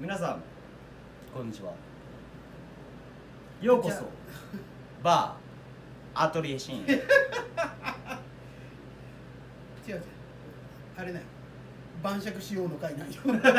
皆さんこんにちは。ようこそバーアトリエシーンへ。 違う違う、あれね、晩酌しようの会なんよ。なんとなく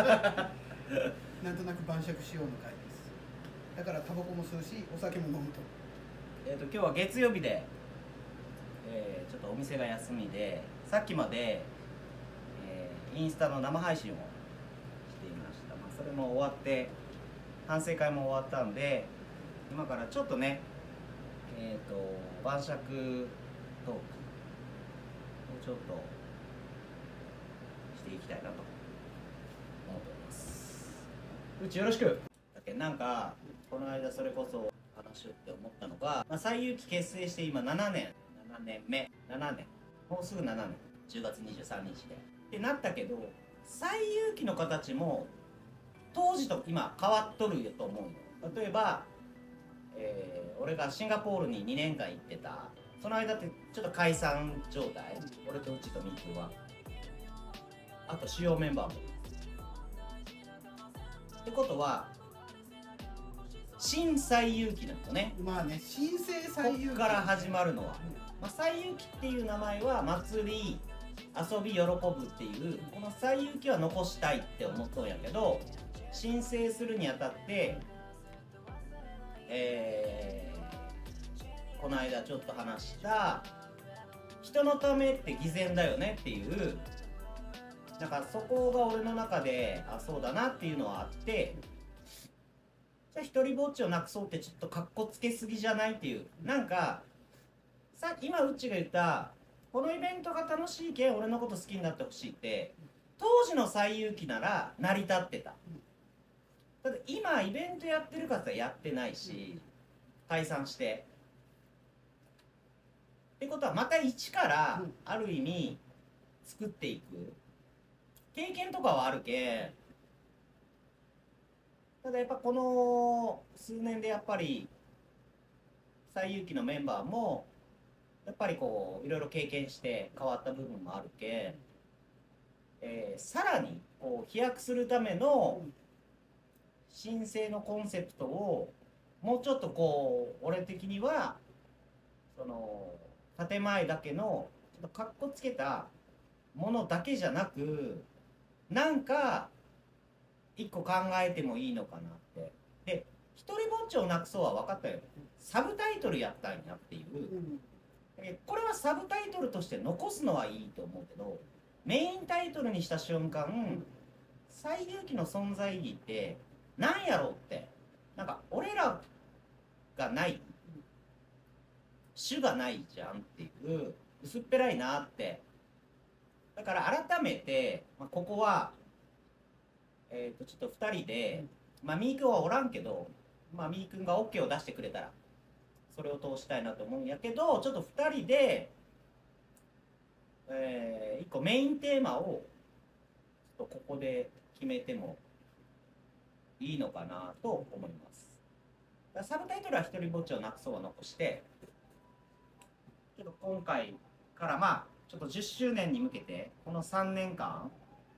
晩酌しようの会です。だからタバコも吸うし、お酒も飲むと。 今日は月曜日で、ちょっとお店が休みで、さっきまで、インスタの生配信をしていました。それも終わって反省会も終わったんで、今からちょっとね、晩酌トークをちょっとしていきたいなと思っております。うちよろしく。だけなんかこの間それこそ話をって思ったのが、西遊記結成して今7年目、7年、もうすぐ7年、10月23日でってなったけど、西遊記の形も当時と今変わっとると思うよ。例えば、俺がシンガポールに2年間行ってた、その間ってちょっと解散状態、俺とうちとみーくんは、あと主要メンバーもってことは新西遊記なんだね。 まあね、新生西遊記こっから始まるのは、西遊記っていう名前は祭り、遊び、喜ぶっていう、この西遊記は残したいって思っとんやけど、申請するにあたって、この間ちょっと話した人のためって偽善だよねっていう、なんかそこが俺の中でそうだなっていうのはあって、じゃあ一人ぼっちをなくそうってちょっとかっこつけすぎじゃないっていう、なんかさっき今うちが言ったこのイベントが楽しいけん俺のこと好きになってほしいって、当時の西遊記なら成り立ってた。ただ今イベントやってるかってやってないし、解散してってことはまた一からある意味作っていく経験とかはあるけん、ただやっぱこの数年でやっぱり西遊記のメンバーもやっぱりこういろいろ経験して変わった部分もあるけん、さらにこう飛躍するための新生のコンセプトをもうちょっとこう俺的にはその建前だけのちょっとかっこつけたものだけじゃなく、なんか一個考えてもいいのかなって。で一人ぼっちをなくそうは分かったよ。サブタイトルやったんやっていう、これはサブタイトルとして残すのはいいと思うけど、メインタイトルにした瞬間、西遊記の存在意義ってなんやろうって、なんか俺らがない種がないじゃんっていう薄っぺらいなって。だから改めて、ここはちょっと2人で、みーくんはおらんけど、みーくんが OK を出してくれたらそれを通したいなと思うんやけど、ちょっと2人で、1個メインテーマをちょっとここで決めてもいいのかなと思います。だからサブタイトルは一人ぼっちをなくそうは残して、ちょっと今回からちょっと10周年に向けてこの3年間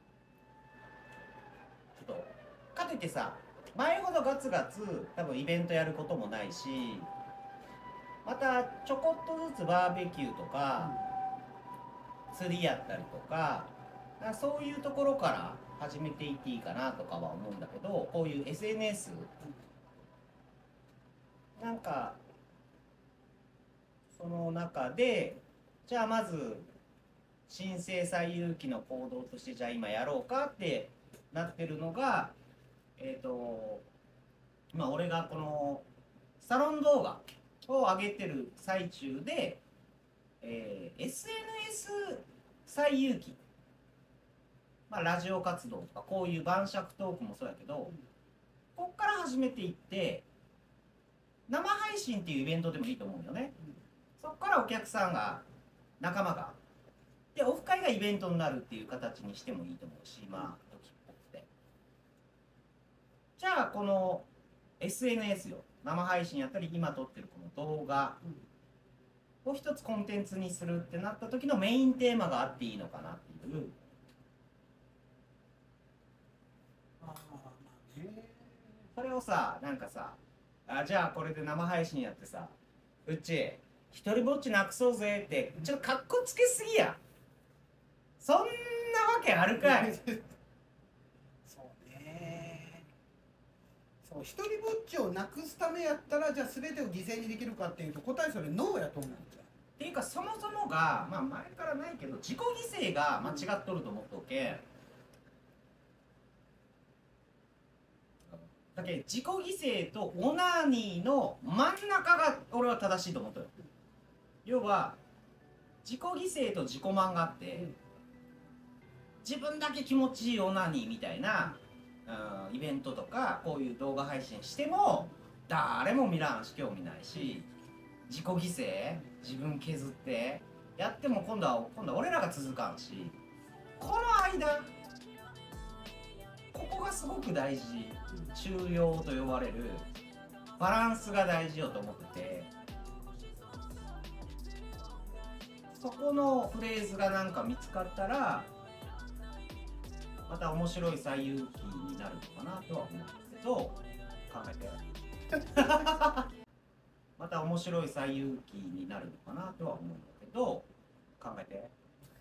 ちょっとかといってさ、前ほどガツガツ多分イベントやることもないし、またちょこっとずつバーベキューとか釣りやったりとか、そういうところから始めていっていいかなとかは思うんだけど、こういう SNS なんかその中で、じゃあまず新生西遊記の行動としてじゃあ今やろうかってなってるのが、俺がこのサロン動画を上げてる最中で、SNS 西遊記、ラジオ活動とかこういう晩酌トークもそうやけど、こっから始めていって生配信っていうイベントでもいいと思うよね。そこからお客さんが仲間がでオフ会がイベントになるっていう形にしてもいいと思うし、時っぽくて、じゃあこの SNS よ、生配信やったり今撮ってるこの動画を一つコンテンツにするってなった時のメインテーマがあっていいのかなっていう。 それをさ、なんかさ、じゃあこれで生配信やってさ、うち一人ぼっちなくそうぜってちょっとかっこつけすぎや。そんなわけあるかい。 そうね。そう、一人ぼっちをなくすためやったら、じゃあ全てを犠牲にできるかっていうと、答えそれノーやと思うんじゃん。 っていうか、そもそもが、まあ前からないけど自己犠牲が間違っとると思っとけ。だけど自己犠牲とオナニーの真ん中が俺は正しいと思ってる。要は自己犠牲と自己満があって、自分だけ気持ちいいオナニーみたいな、イベントとかこういう動画配信しても誰も見らんし興味ないし、自己犠牲自分削ってやっても今度は俺らが続かんし、この間ここがすごく大事、中庸と呼ばれるバランスが大事よと思ってて、そこのフレーズがなんか見つかったらまた面白い最有機になるのかなとは思うんだけど、考えてまた面白い最有機になるのかなとは思うんだけど、考えて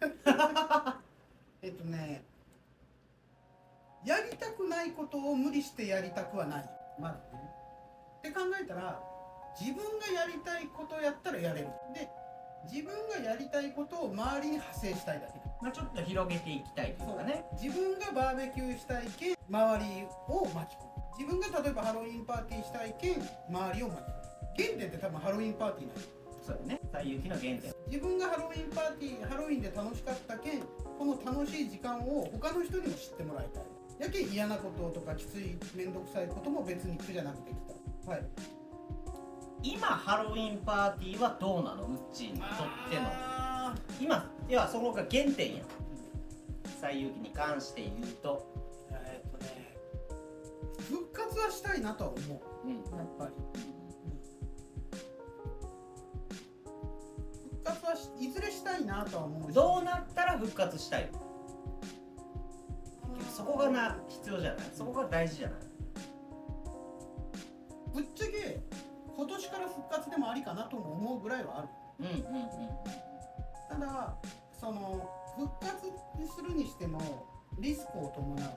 やりたくないことを無理してやりたくはない。まだね。って考えたら、自分がやりたいことやったらやれる。で、自分がやりたいことを周りに派生したいだけ。 まあちょっと広げていきたいというかね。 自分がバーベキューしたいけん周りを巻き込む。自分が例えばハロウィンパーティーしたいけん周りを巻き込む。原点って多分ハロウィンパーティーなんです。 そうだね、最有機の原点。 自分がハロウィンパーティー、ハロウィンで楽しかったけん、この楽しい時間を他の人にも知ってもらいたい。やけん嫌なこととかきつい面倒くさいことも別に苦じゃなくてきた。はい。 今ハロウィンパーティーはどうなの、うっちーにとっての今、いやそこが原点や。最有機に関して言うと、 復活はしたいなとは思う、やっぱり、復活はいずれしたいなとは思うし、 どうなったら復活したいの？そこが必要じゃない？そこが大事じゃない？ ぶっちゃけ今年から復活でもありかなとも思うぐらいはある。ただその復活するにしてもリスクを伴うから、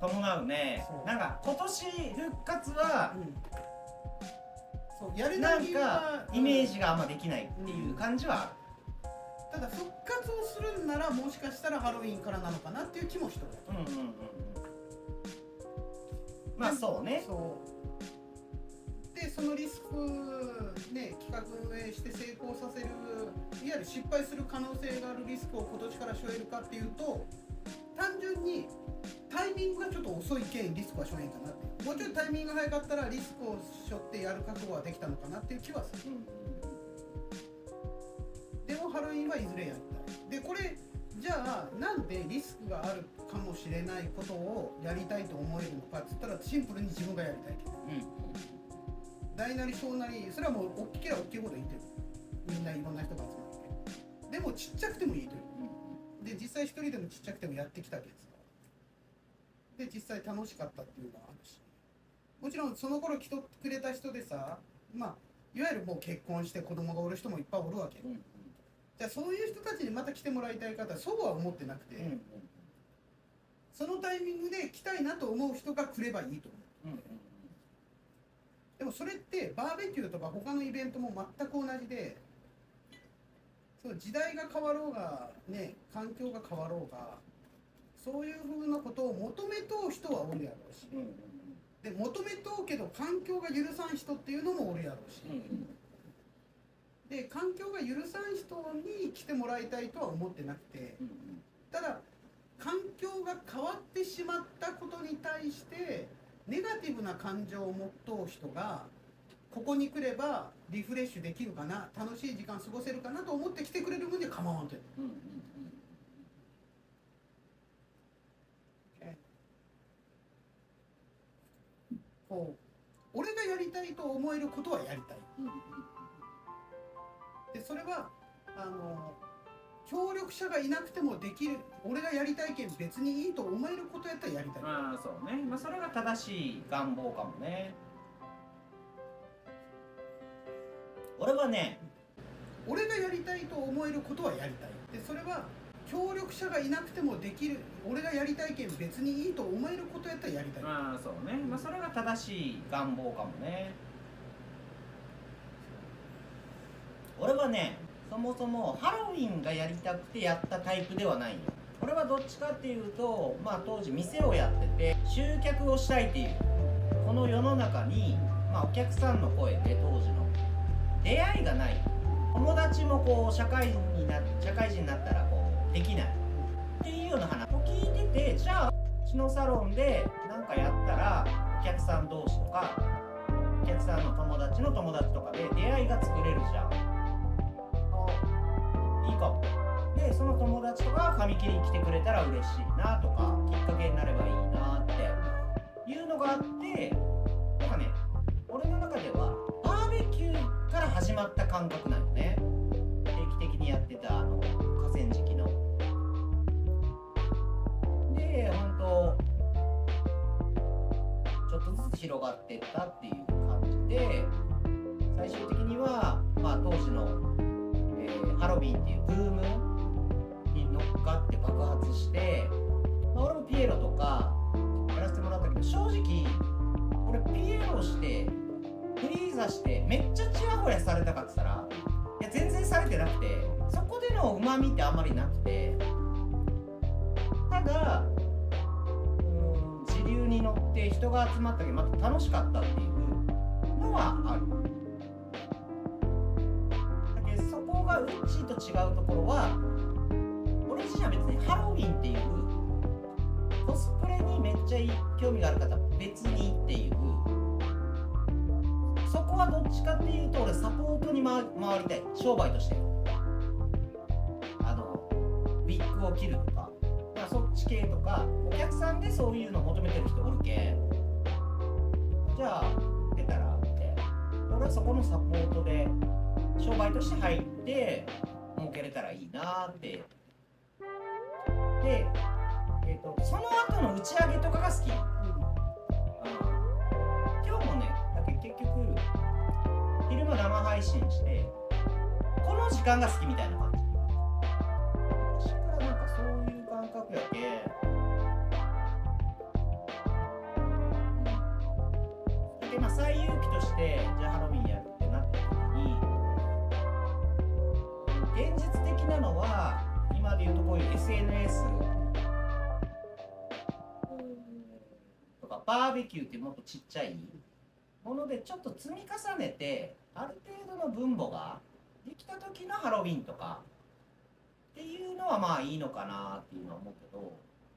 伴うね。なんか今年復活は、 そうやれなかなんい理由はイメージがあんまできないっていう感じはある。 ただ復活をするんならもしかしたらハロウィンからなのかなっていう気もしてる。 まあそうね。 でそのリスクね、企画運営して成功させる、いわゆる失敗する可能性があるリスクを今年から背負えるかっていうと、単純にタイミングがちょっと遅いけんリスクは背負えんかなって。もうちょいタイミングが早かったらリスクを背負ってやる覚悟はできたのかなっていう気はする。でもハロウィンはいずれやりたい。でこれじゃあなんでリスクがあるかもしれないことをやりたいと思えるのかっつったら、シンプルに自分がやりたいけど、大なり小なり、それはもう大きければ大きいほどいいという、みんないろんな人が集まって、でもちっちゃくてもいいという、で実際一人でもちっちゃくてもやってきたわけですから、で実際楽しかったっていうのがあるし、もちろんその頃来てくれた人でさ、まあいわゆるもう結婚して子供がおる人もいっぱいおるわけ、じゃあそういう人たちにまた来てもらいたい方はそうは思ってなくて、そのタイミングで来たいなと思う人が来ればいいと思う。でもそれってバーベキューとか他のイベントも全く同じで、そう時代が変わろうがね、環境が変わろうが、そういうふうなことを求めとう人はおるやろうし、で求めとうけど環境が許さん人っていうのもおるやろうし、で環境が許さん人に来てもらいたいとは思ってなくて、ただ環境が変わってしまったことに対してネガティブな感情を持っとう人がここに来ればリフレッシュできるかな、楽しい時間過ごせるかなと思って来てくれる分には構わんという、こう俺がやりたいと思えることはやりたい、でそれは協力者がいなくてもできる、俺がやりたいけん別にいいと思えることやったらやりたい。 まあそうね、まあそれが正しい願望かもね。俺はね、 俺がやりたいと思えることはやりたい。でそれは協力者がいなくてもできる、俺がやりたいけん別にいいと思えることやったらやりたい。 まあそうね、まあそれが正しい願望かもね。俺はね、そもそもハロウィンがやりたくてやったタイプではないよ。俺はどっちかっていうと、まあ当時店をやってて集客をしたいっていう、この世の中に、まあ、お客さんの声で当時の出会いがない、友達もこう社会人になったらこうできないっていうような話を聞いてて、じゃあうちのサロンで何かやったらお客さん同士とかお客さんの友達の友達とかで出会いが作れるじゃん。いいかも。でその友達とかが髪切りに来てくれたら嬉しいなとか、きっかけになればいいなっていうのがあって、なんかね、俺の中ではバーベキューから始まった感覚なのね。定期的にやってた河川敷ので、ほんとちょっとずつ広がっていったっていう感じで、最終的には、まあ、当時の、ハロウィンっていうブームに乗っかって爆発して、まあ、俺もピエロとかやらせてもらったけど、正直俺ピエロしてフリーザしてめっちゃチヤホヤされたかって言ったら、いや全然されてなくて、そこでのうまみってあんまりなくて、ただ時流に乗って人が集まったけどまた楽しかったっていうのはある。だけどそこがうちと違うところは、俺自身は別にハロウィンっていうコスプレにめっちゃ興味がある方は別にっていう、そこはどっちかっていうと俺サポートに回りたい、商売として。ウィッグを切るとか、そっち系とか、お客さんでそういうのを求めてる人おるけん、じゃあ出たらって俺はそこのサポートで商売として入って儲けれたらいいなって。で、その後の打ち上げとかが好き。今日もね、だけ結局昼間生配信してこの時間が好きみたいな感じ。昔からなんかそういう感覚やけ。で、まあ最有機としてじゃあハロウィンやるってなった時に、現実的なのは今でいうとこういう SNS とかバーベキューってもっとちっちゃいものでちょっと積み重ねて、ある程度の分母ができた時のハロウィンとかっていうのはまあいいのかなっていうのは思うけど、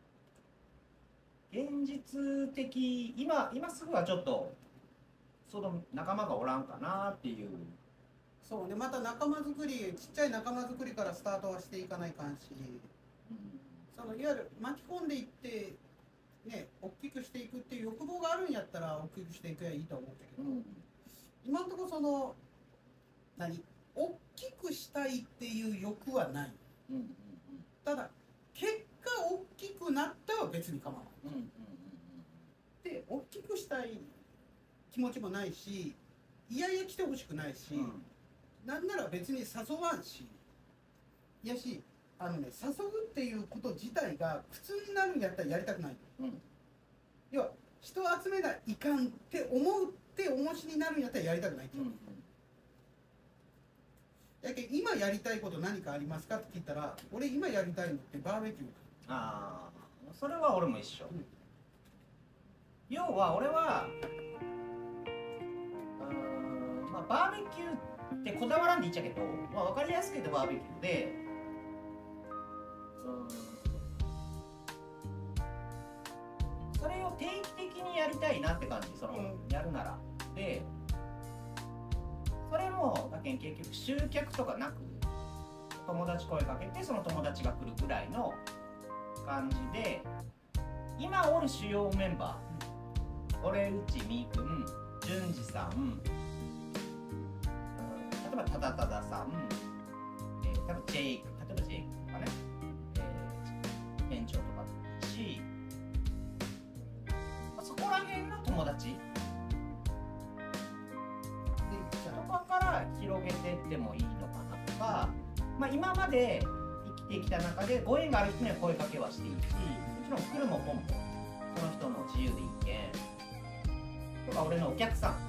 現実的今すぐはちょっとその仲間がおらんかなっていう。 そうね、また仲間作り、ちっちゃい仲間作りからスタートはしていかないかんし、そのいわゆる巻き込んでいってね、大きくしていくっていう欲望があるんやったら大きくしていけばいいと思うんだけど、今のところその大きくしたいっていう欲はない。ただ結果大きくなったら別に構わない。で大きくしたい気持ちもないし、いやいや来てほしくないし、なんなら別に誘わんし、いやし、誘うっていうこと自体が苦痛になるんやったらやりたくない。要は人を集めないかんって思うって重しになるんやったらやりたくない。だけど今やりたいこと何かありますかって聞いたら、俺今やりたいのってバーベキュー。 ああ、それは俺も一緒。要は俺はまあ、バーベキューってこだわらんでいいっちゃけど、まあ、分かりやすく言うとバーベキューで、それを定期的にやりたいなって感じ。その、やるならで、それもだけん結局集客とかなく友達声かけてその友達が来るぐらいの感じで、今おる主要メンバー、俺、うち、みーくん、じゅんじさん、例えばただたださん、例えばジェイク、 辺の友達でじゃとかから広げてってもいいのかなとか、まあ、今まで生きてきた中でご縁がある人には声かけはしていいし、もちろん来るもポンもその人の自由でいいけんとか、俺のお客さん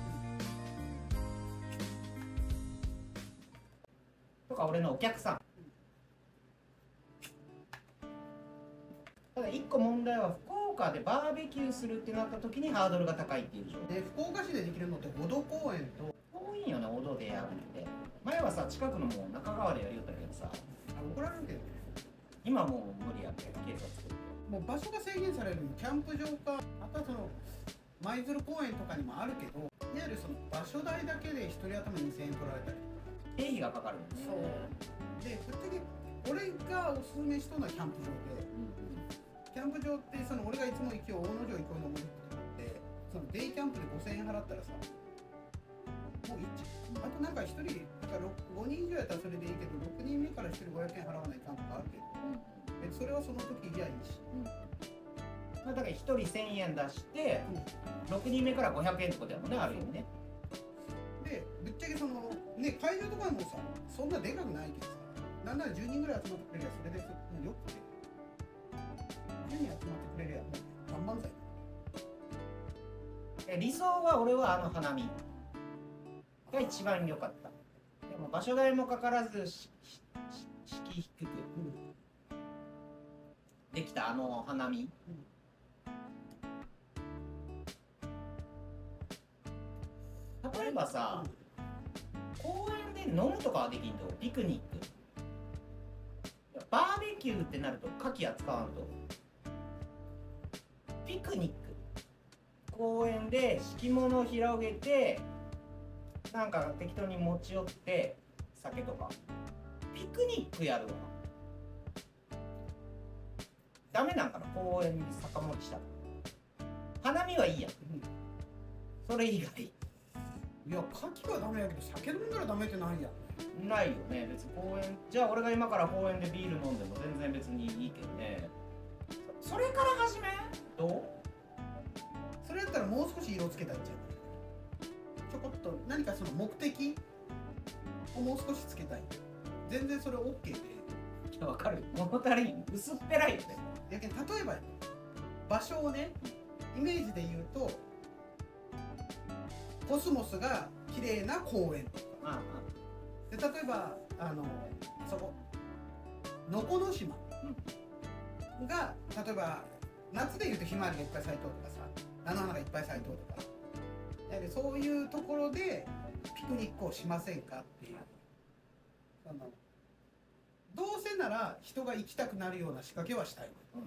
とか、俺のお客さん。ただ一個問題は、福岡でバーベキューするってなった時にハードルが高いっていう状況で福岡市でできるのって小戸公園と多いんよね、小戸でやるって。前はさ、近くのもう中川でやりよったけどさ、 怒られるけどね、 今もう無理やけん、警察。 もう場所が制限されるのキャンプ場か、あとはその舞鶴公園とかにもあるけど、いわゆるその場所代だけで1人頭2000円取られたり経費がかかるんですそうで、ぶっちゃけ俺がおすすめしとるのはキャンプ場で、キャンプ場ってその俺がいつも行き大野城行こうの森ってそのデイキャンプで5000円払ったらさ、もうあとなんか1人だから5人以上やったらそれでいいけど、6人目から1人500円払わないかんとかあるけど、それはその時じゃいいし、 まあだから1人1000円出して、6人目から500円ってことやもんね、ある意味ね。 でぶっちゃけそのね会場とかもさそんなでかくないけどさ、なんなら10人ぐらい集まってくれりゃそれでよくて、10人集まってくれりゃもう万々歳。 理想は俺はあの花見が一番良かった。でも場所代もかからず敷居低くできたあの花見、例えばさ、公園で飲むとかはできんと、ピクニック、バーベキューってなると牡蠣扱わんと。ピクニック、公園で敷物を広げてなんか適当に持ち寄って酒とかピクニックやるわ。ダメなんかな、公園に酒盛りしたら。花見はいいやん、それ以外いや牡蠣はダメやけど酒飲んだらダメってないやん。 ないよね。別に公園じゃあ俺が今から公園でビール飲んでも全然別にいいけどね。それから始めどう？ それやったらもう少し色つけたいんじゃん。ちょこっと何かその目的をもう少しつけたい。全然それ OK で。 いや分かるよ、物足りん、薄っぺらいよね。 やけん例えば場所をねイメージで言うとコスモスが綺麗な公園とかで、例えばそこ能古島が例えば夏でいうとひまわりがいっぱい咲いとうとかさ、菜の花がいっぱい咲いとうとか、やはりそういうところでピクニックをしませんかっていう、どうせなら人が行きたくなるような仕掛けはしたい、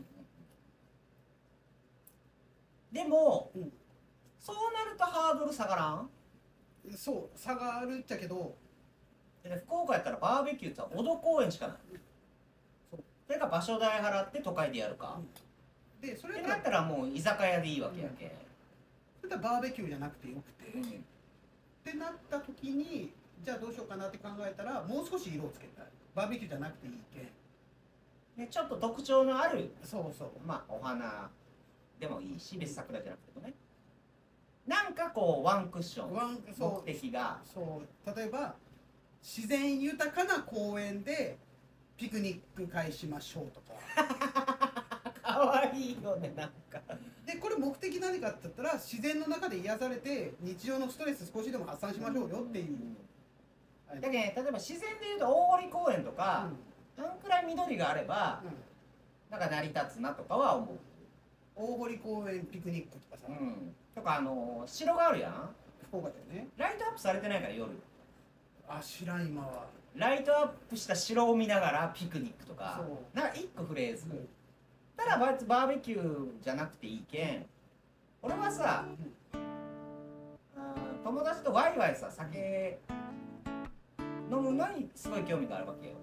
でも、そうなるとハードル下がらん？ そう差があるっちゃけど、 で福岡やったらバーベキューって小戸公園しかない。それか場所代払って都会でやるか、 でそれってなったらもう居酒屋でいいわけやけん、 それとバーベキューじゃなくてよくて、ってなった時にじゃあどうしようかなって考えたらもう少し色をつけたい。バーベキューじゃなくていいけんでちょっと特徴のある、 そうそうまあお花でもいいし、別に桜じゃなくてもね、なんかこうワンクッション目的が、 そう例えば自然豊かな公園でピクニック会しましょうとかかわいいよね、なんかでこれ目的何かって言ったら自然の中で癒されて日常のストレス少しでも発散しましょうよっていう、 だけど例えば自然でいうと大堀公園とか、あんくらい緑があれば、なんか成り立つなとかは思う。 大堀公園ピクニックとかさ、 とか城があるやん、 福岡だよね。 ライトアップされてないから夜、 あ、知らん今は。 ライトアップした城を見ながらピクニックとか、なんか一個フレーズ、ただバーベキューじゃなくていいけん、俺はさ、友達とワイワイさ酒飲むのにすごい興味があるわけよ。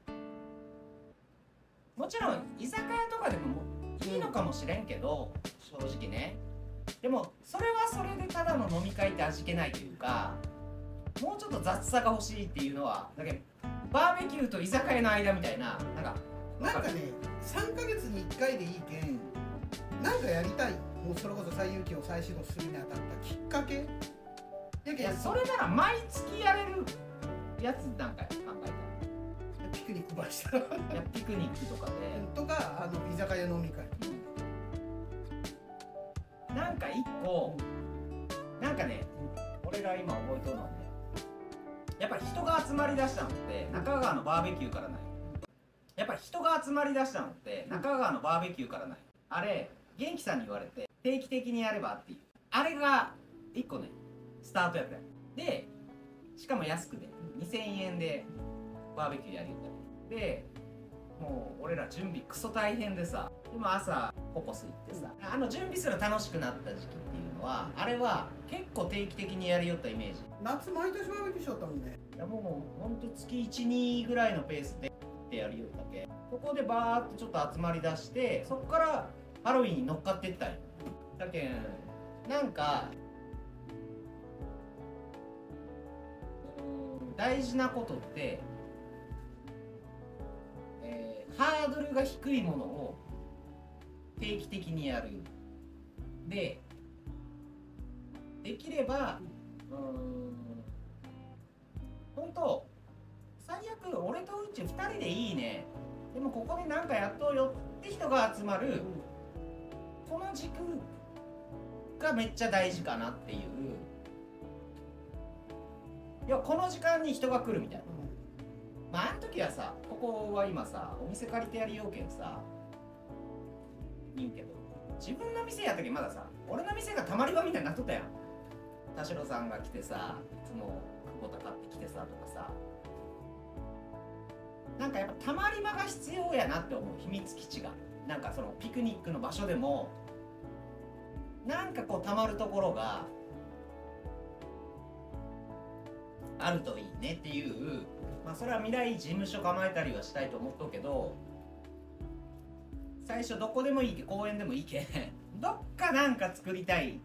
もちろん居酒屋とかでもいいのかもしれんけど、正直ね。でもそれはそれでただの飲み会って味気ないというか、もうちょっと雑さが欲しいっていうのは、だけどバーベキューと居酒屋の間みたいな、なんかね、3ヶ月に1回でいいけん、なんかやりたいもうそれこそ西遊記を再始動するにあたったきっかけやけん。 いやそれなら毎月やれるやつなんか考えピクニックばしたらたらいやピクニックとかでとか居酒屋飲み会なんか一個なんかね俺が今覚えとるのはねやっぱり人が集まりだしたのって中川のバーベキューからないやっぱり人が集まりだしたのって中川のバーベキューからないあれ元気さんに言われて定期的にやればっていうあれが一個ねスタートやったよでしかも安くで2000円でバーベキューやりよったでもう俺ら準備クソ大変でさでも朝ココス行ってさ準備すら楽しくなった時期っていうのはあれは結構定期的にやりよったイメージ夏毎年バーベキューしよったもんね。 いやもうほんと月 1,2 ぐらいのペースでやりよったけそこでバーっとちょっと集まりだしてそこからハロウィンに乗っかっていったんよだけんなんか大事なことって、ハードルが低いものを定期的にやるでできれば本当最悪俺とうち2人でいいねでもここで何かやっとうよって人が集まるこの軸がめっちゃ大事かなっていういやこの時間に人が来るみたいなまああの時はさここは今さお店借りてやりようけんさいいけど自分の店やったけんまださ俺の店がたまり場みたいになっとったやん田代さんが来てさいつも久保田買ってきてさとかさなんかやっぱたまり場が必要やなって思う秘密基地がなんかそのピクニックの場所でもなんかこうたまるところがあるといいねっていうまあそれは未来事務所構えたりはしたいと思っとうけど最初どこでもいいけ公園でもいいけどっかなんか作りたい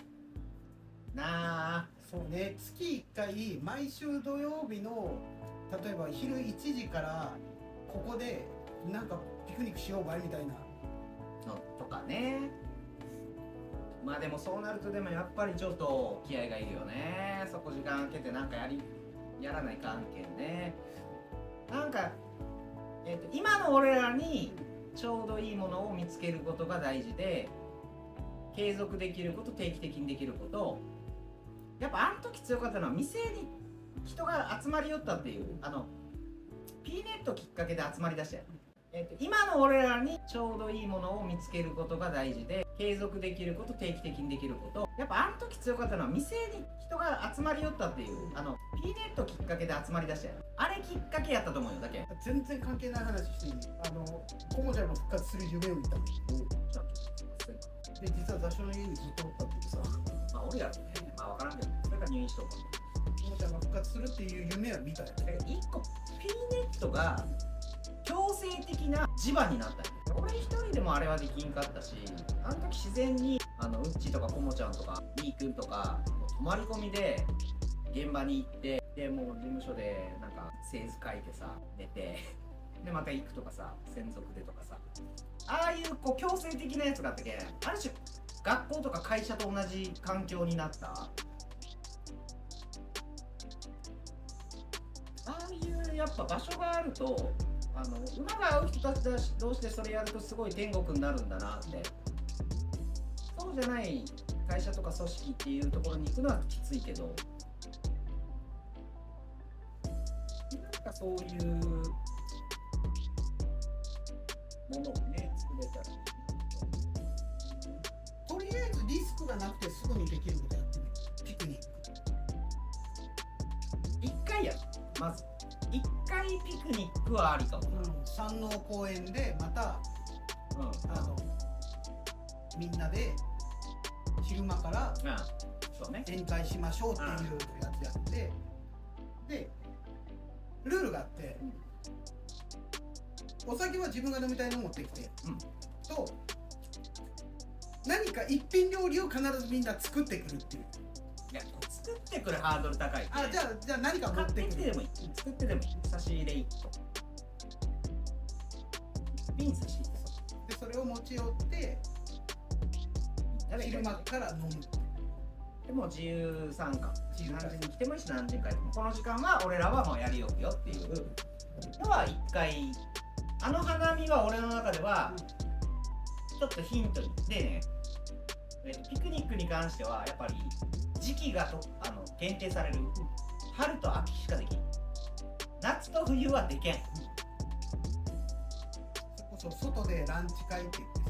なあそうね月1回毎週土曜日の例えば昼1時からここでなんかピクニックしようがいみたいなのとかねまあでもそうなるとでもやっぱりちょっと気合がいるよねそこ時間空けてなんかやらない関係ねなんか、今の俺らにちょうどいいものを見つけることが大事で継続できること定期的にできることやっぱあの時強かったのは店に人が集まりよったっていうPネットきっかけで集まりだしたよ、今の俺らにちょうどいいものを見つけることが大事で継続できること定期的にできることやっぱあの時強かったのは店に人が集まりよったっていうPネットきっかけで集まりだしたよあれきっかけやったと思うよだけ全然関係ない話していいコモちゃんが復活する夢を見たので実は雑所の家にずっとおったっていうさまあ俺やろねまあ分からんけどそれが入院しとくコモちゃんが復活するっていう夢は見たよね 1個 P ネットが強制的な磁場になったよ俺一人でもあれはできんかったしあの時自然にうっちとかコモちゃんとかみーくんとか泊まり込みで現場に行ってでもう事務所でなんか製図書いてさ寝てでまた行くとかさ専属でとかさああいうこう強制的なやつがあったけんある種学校とか会社と同じ環境になったああいうやっぱ場所があると馬が合う人たち同士でそれやるとすごい天国になるんだなってそうじゃない会社とか組織っていうところに行くのはきついけどなんかそういうものをね作れたらとりあえずリスクがなくてすぐにできることやってみるピクニック 1回やるまず1回ピクニックはありかもな、 山王公園でまた、みんなで昼間からそうね宴会しましょうっていうやつやってでルールがあってお酒は自分が飲みたいの持ってきて、と何か一品料理を必ずみんな作ってくるっていういや作ってくるハードル高いじゃあ何か持ってくる買ってきてでもいい作ってでもいい差し入れ1個瓶差し入れでそれを持ち寄って昼間から飲む。 でも自由参加、何時に来てもいいし何時に帰ってもこの時間は俺らはもうやりよくよっていうのは一回、あの花見は俺の中ではちょっとヒントにでね、ピクニックに関してはやっぱり時期が限定される。春と秋しかできん。夏と冬はできん。 そこそ外でランチ会って言って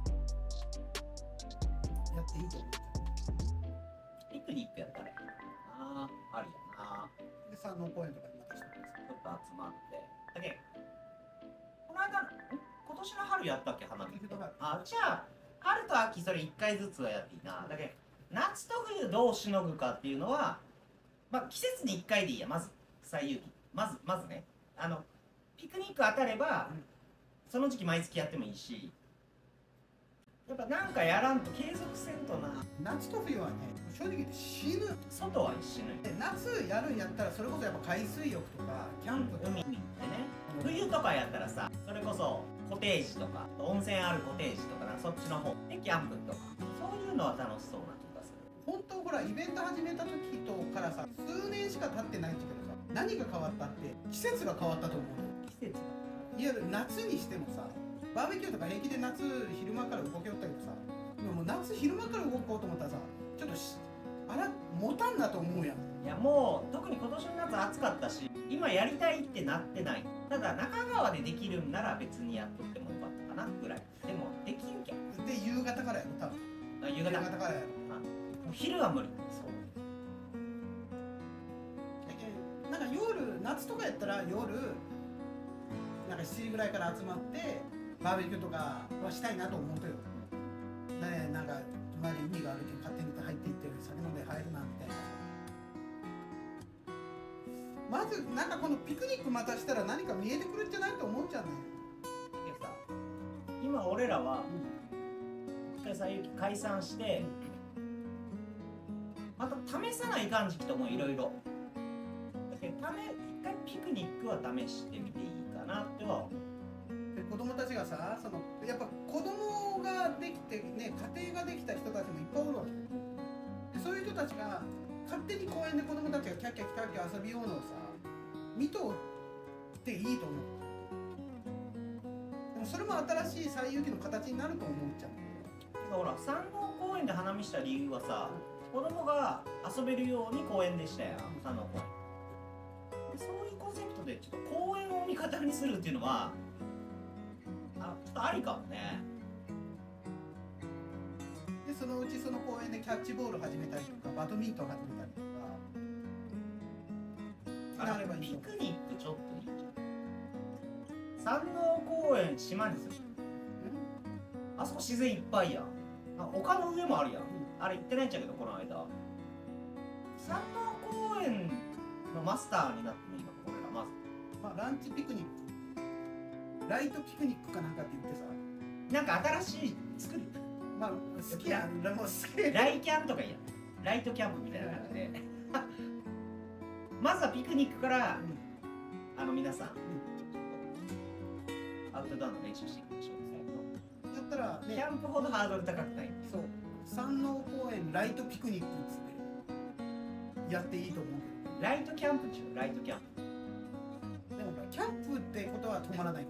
やっていいと思う。 ピクニックやったらなありやな。 で山王公園とかにまたしてます。 ちょっと集まってだけこの間今年の春やったっけ花見って。あ、じゃあ春と秋それ1回ずつはやっていいな。だけ夏と冬どうしのぐかっていうのは、まあ、季節に1回でいいや。まず最有機まずね、ピクニック当たれば、その時期毎月やってもいいし、やっぱなんかやらんと継続せんとな。 夏と冬はね、正直言って死ぬ。 外は死ぬ。 で夏やるんやったらそれこそやっぱ海水浴とかキャンプとか、 海に行ってね。冬とかやったらさ、それこそコテージとか温泉あるコテージとかそっちの方でキャンプとかそういうのは楽しそうな気がする。 本当ほらイベント始めた時とからさ、数年しか経ってないんだけどさ、何が変わったって季節が変わったと思うよ。 季節がいや夏にしてもさ、バーベキューとか平気で夏昼間から動けよったけどさ、でも夏昼間から動こうと思ったらさ、ちょっと持たんなと思うやん。 いやもう特に今年の夏暑かったし、今やりたいってなってない。ただ中川でできるんなら別にやっとってもよかったかなぐらい。でもできんけん。 で夕方からやろ多分。 夕方からやろ。 もう昼は無理。そうだけどなんか夜夏とかやったら夜なんか7時ぐらいから集まってバーベキューとかはしたいなと思うとよ。ね、なんか隣に海があるけど勝手に入っていってる酒飲んで入るなみたいな。まずなんかこのピクニックまたしたら何か見えてくるんじゃないと思っちゃうね。 でさ、今俺らは一回最有機解散して、また試さないかん時期ともいろいろ。だけど一回ピクニックは試してみていいかなっては思う。 で子供たちがさ、やっぱ子供ができてね、家庭ができた人たちもいっぱいおるわけで、そういう人たちが勝手に公園で子供たちがキャッキャキャッキャ遊びようのをさ見とっていいと思う。でもそれも新しい最有機の形になると思っちゃう。 ほら山王公園で花見した理由はさ、子供が遊べるように公園でしたよ、山王公園で。そういうコンセプトでちょっと公園を味方にするっていうのはちょっとありかもね。 でそのうちその公園でキャッチボール始めたりとかバドミントン始めたりとかなればいい。 ピクニックちょっといいじゃん。山王公園島にする。あそこ自然いっぱいやん。丘の上もあるやん。あれ行ってないんちゃうけどこの間。山王公園のマスターになってもいいかも俺らまず。 まあランチピクニック、ライトピクニックかなんかって言ってさ、 なんか新しい作る。 まあ好きやん。もう好き。 ライキャンとかいいやん。ライトキャンプみたいな感じで。まずはピクニックから、皆さん、アウトドアの練習していきましょう。 やったらね、 キャンプほどハードル高くない。 そう、山王公園ライトピクニックっつってやっていいと思うけど。 ライトキャンプ中、ライトキャンプ。 でもキャンプってことは止まらないから。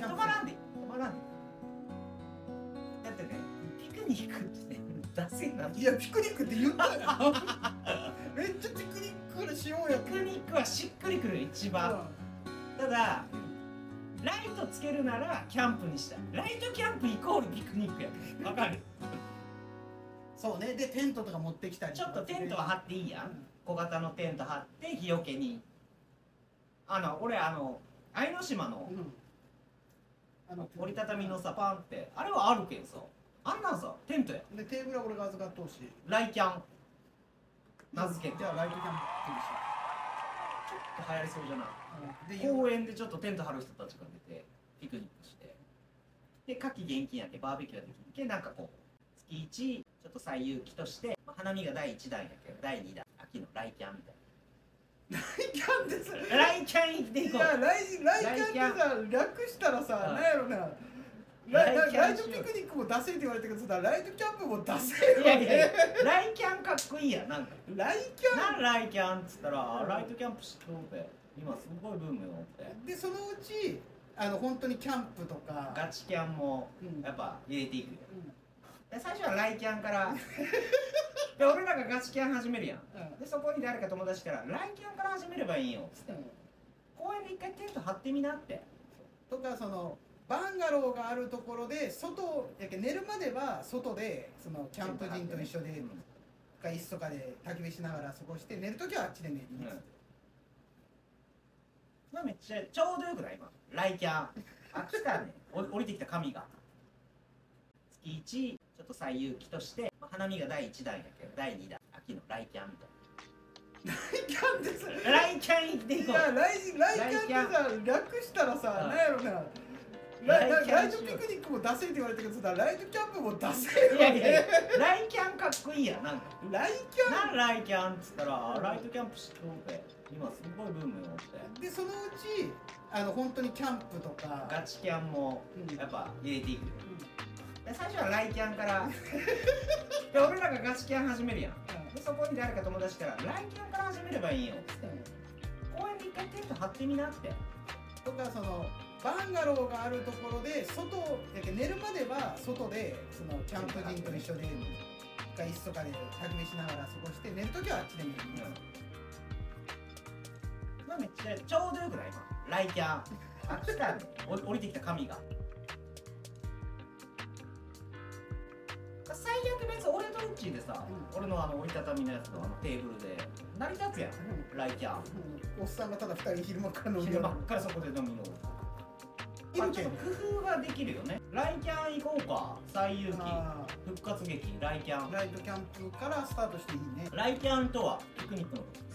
止まらんで、止まらんで。だってね、ピクニックって出せんな。 いや、ピクニックって言ったよ。めっちゃピクニックからしようや。 ピクニックはしっくりくる一番。ただ、ライトつけるならキャンプにしたい。ライトキャンプイコールピクニックや。わかる？ そうね。でテントとか持ってきたり。 ちょっとテントは張っていいやん。小型のテント張って日よけに。俺愛の島の折りたたみのさパンってあれはあるけんさ、あんなんさテントや。 でテーブルは俺が預かっとうし。 ライキャン名付けて。 じゃあライトキャンプっていうし。 ちょっと流行りそうじゃない。 で公園でちょっとテント張る人たちが出てピクニックして、で夏季厳禁やけバーベキューができるけ、なんかこう月1ちょっと最有機として、花見が第1弾やけど第2弾秋のライキャンみたいな。 ライキャンってさ、 ライキャン行っていこう。 ライキャンってさ、略したらさ、なんやろな、 ライトピクニックも出せって言われたけどさ、ライトキャンプも出せよ。 いやいや、ライキャンかっこいいやん。なんかライキャンなんライキャンっつったら、ライトキャンプ知っとるべ。今すごいブームよって。 でそのうち本当にキャンプとかガチキャンもやっぱ入れていくよ。で最初はライキャンからで俺らがガチキャン始めるやん。でそこに誰か友達からライキャンから始めればいいよっつって、公園で一回テント張ってみなって。 とかバンガローがあるところで寝るまでは外でキャンプ人と一緒で椅子とかで焚き火しながら過ごして、寝るときはあっちで寝る。 まあめっちゃちょうどよくない今ライキャン。あ来たね降りてきた神が。月1ちょっと最有機として、花見が第1弾やけど第2弾秋のライキャンみたいな。 ライキャンってさ、 ライキャン行っていこう。 いやライキャンってさ、略したらさ、なんやろな、ライトピクニックも出せって言われたけどさ、ライトキャンプも出せよ。 いやいや、ライキャンかっこいいやん。なんかライキャンなんライキャンっつったら、ライトキャンプ知っとるべ。今すごいブームよって。 でそのうち本当にキャンプとかガチキャンもやっぱ入れていくよ。で最初はライキャンからで俺らがガチキャン始めるやん。でそこに誰か友達からライキャンから始めればいいよっつって、公園で一回テント張ってみなって。 とかバンガローがあるところで寝るまでは外でキャンプ人と一緒で椅子とかで焚き火しながら過ごして、寝るときはあっちで寝る。 まあめっちゃちょうどよくない今ライキャン。あ来たね降りてきた神が。最悪別に俺とウッチーでさ、俺の折りたたみのやつのテーブルで成り立つやん、ライキャン。 おっさんがただ2人昼間から飲み昼ばっかりそこで飲みの。ちょっと工夫ができるよね。ライキャン行こうか。最有機復活劇ライキャン。 ライトキャンプからスタートしていいね。 ライキャンとはピクニックのことです。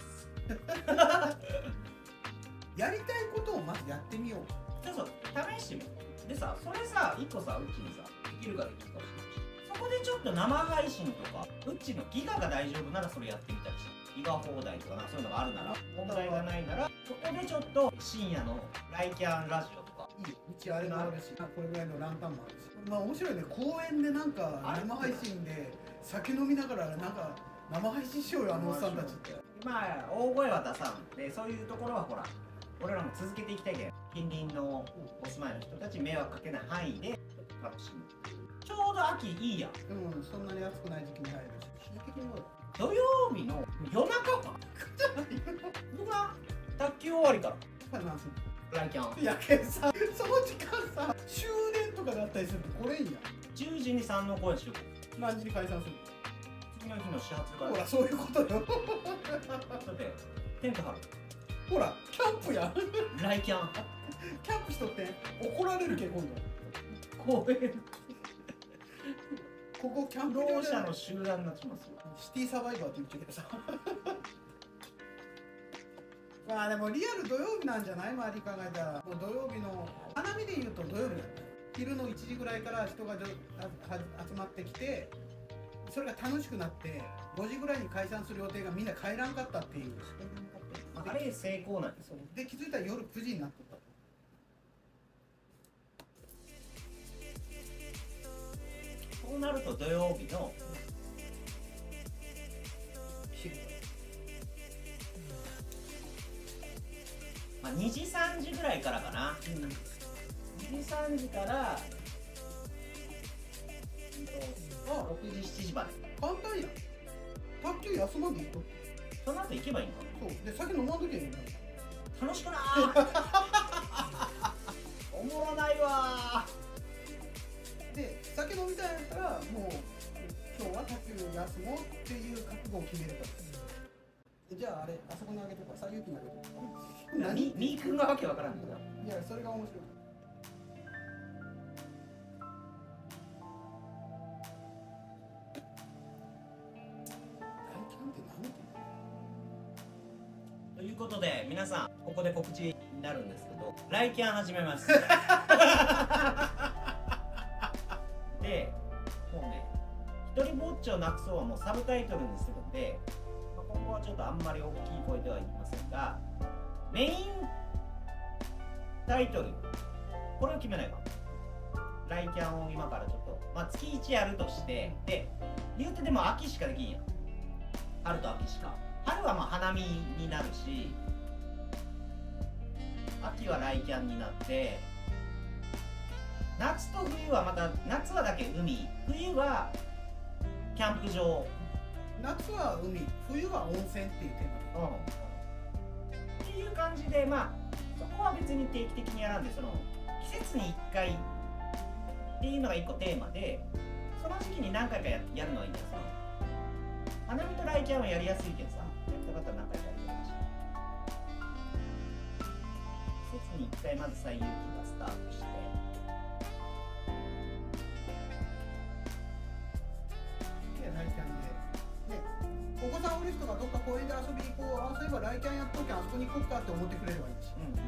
やりたいことをまずやってみよう。 そう試してみる。でさ、それさ1個さうちにさできるかできるかしないし、そこでちょっと生配信とかうちのギガが大丈夫ならそれやってみたりして、ギガ放題とかそういうのがあるなら、問題がないならそこでちょっと深夜のライキャンラジオとかいいよ。うちあれもあるし、これぐらいのランタンもあるし、まあ面白いね。公園でなんか生配信で酒飲みながらなんか生配信しようよ、おっさんたちって。 まあ大声は出さんで、そういうところはほら俺らも続けていきたいけど、近隣のお住まいの人たち迷惑かけない範囲で楽しむ。ちょうど秋いいやん。 そんなに暑くない時期に入るし、刺激も土曜日の夜中か僕は卓球終わりからライキャン。 いやけどさ、その時間さ、終電とかだったりするとこれいいやん。 10時に山王公園集合。 何時に解散する？ 次の日の始発から。 ほらそういうことよ。 だってテント張る。 ほらキャンプやん。 ライキャン。 キャンプしとって怒られるけ今度。公園。 ここキャンプ労者の集団になっちますよ。 シティサバイバーって言っちゃうけどさ。まあでもリアル土曜日なんじゃない？周り考えたらもう土曜日の花見で言うと土曜日だった。昼の1時ぐらいから人が集まってきて、それが楽しくなって5時ぐらいに解散する予定がみんな帰らんかったっていう。 あれ成功なんですよ。 で気づいたら夜9時になっとった。 そうなると土曜日のまあ2時3時ぐらいからかな。2時3時から6時7時まで。 簡単やん。卓球休まんでいいと。 その後行けばいいのかな。 そうで酒飲まんときゃいいんだ。 楽しくなおもろないわで酒飲みたいんやったらもう今日は卓球休もうっていう覚悟を決めれば。じゃああれあそこにあげとか、最有機にあげとか。 何？みーくんがわけわからんけど。 いやそれが面白い。 ということで皆さんここで告知になるんですけど、ライキャン始めます。でもうね、一人ぼっちをなくそうはもうサブタイトルにするんで、今後はちょっとあんまり大きい声では言いませんが、メインタイトルこれを決めないか。 ライキャンを今からちょっと、まあ、月1やるとして、で言うてでも秋しかできんやん。春と秋しか。春はまあ花見になるし、秋はライキャンになって、夏と冬はまた、夏はだけ海、冬はキャンプ場。 夏は海、冬は温泉っていうテーマで、 っていう感じで、まあそこは別に定期的にやらんで、その季節に1回っていうのが1個テーマで、その時期に何回かやるのはいいんだよ。その花見とライキャンはやりやすいけどさ、やった方は何回かやるらしい。季節に1回まず最有機がスタートして、 ライキャンで、お子さんおる人がどっか公園で遊びに行こう、あ、そういえばライキャンやっときゃあそこに行こうかって思ってくれればいいし、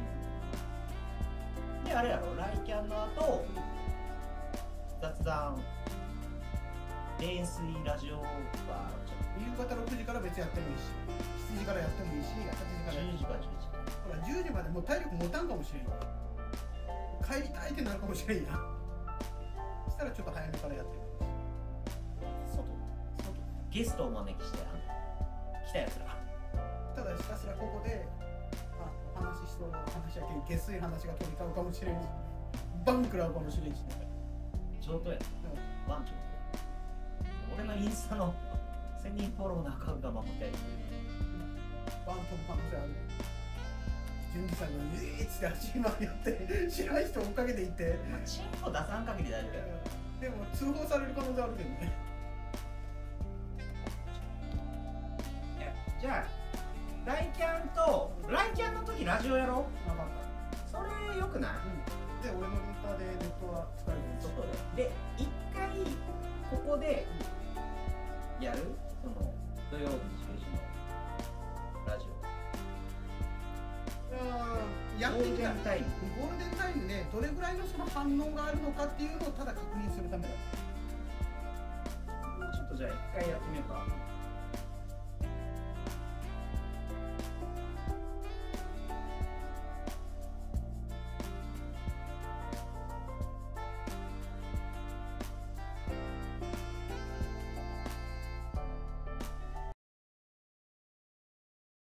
であれやろ、ライキャンの後雑談冷水ラジオが夕方6時から別やってもいいし、7時からやってもいいし、8時からやってもいいし、 10時から10時ほら10時までもう体力持たんかもしれんよ、帰りたいってなるかもしれんや、そしたらちょっと早めからやってる。 ゲストをお招きして来たやつら、 ただひたすらここでお話ししそうな話やけん下水話が飛び交うかもしれんし、バン食らうかもしれんし、 上等や、ワンチョ俺のインスタの1000人フォローのアカウントが守ってやる、 バン飛ぶ可能性ある。純次さんが「えーっ!」つって走り回りやって知らない人追っかけていって、 まあ、チンコ出さん限り大丈夫や。 でも通報される可能性あるけどね。 じゃあライキャンの時ラジオやろう。 分かった。 それよくない？ で俺のルーターでネットは使えるんです。 外で。で一回ここでやる、その土曜日10時のラジオ。 やってみたらゴールデンタイム。 ゴールデンタイムでどれぐらいのその反応があるのかっていうのをただ確認するためだ。 ちょっとじゃあ一回やってみようか。